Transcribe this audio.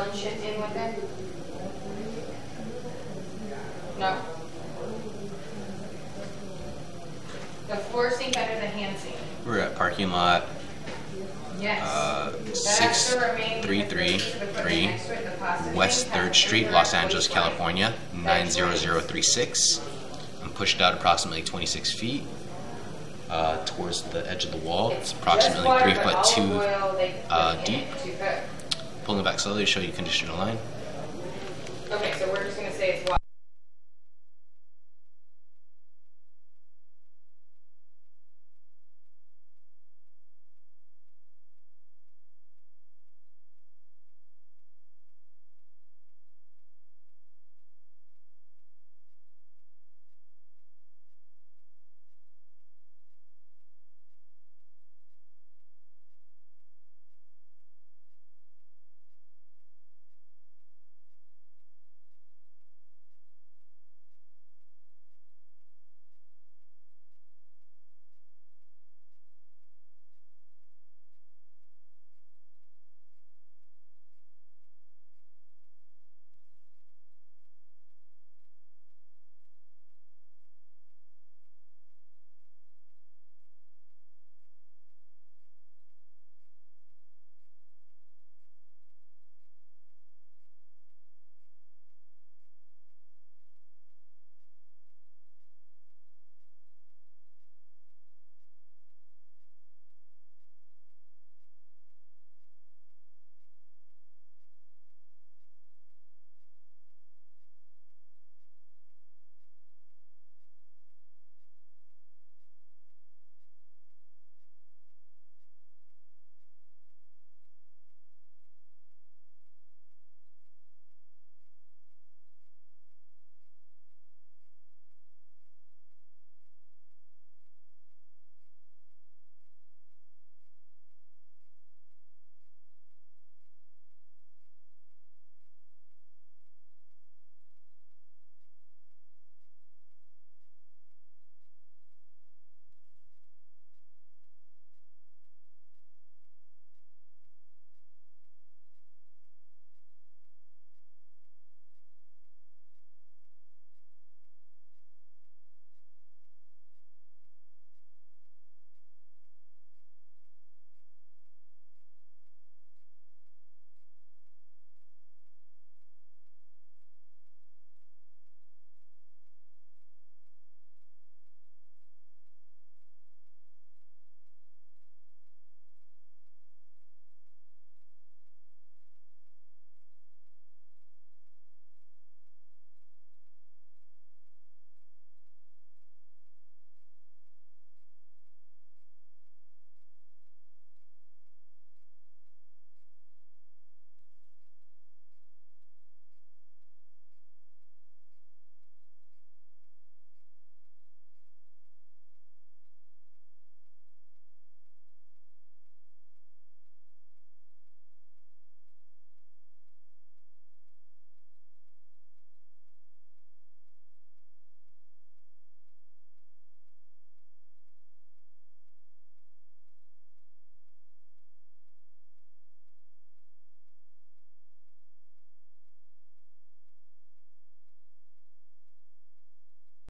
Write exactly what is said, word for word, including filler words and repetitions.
shift in with it? No. The floor sink better than hand sink. We're at parking lot Yes. uh, six three three three West third Street, Los Angeles, California, nine zero zero three six. I'm pushed out approximately twenty-six feet uh, towards the edge of the wall. It's approximately three foot two uh, deep. Pulling it back slowly to show you condition of line. Okay, so we're just going to say it's water.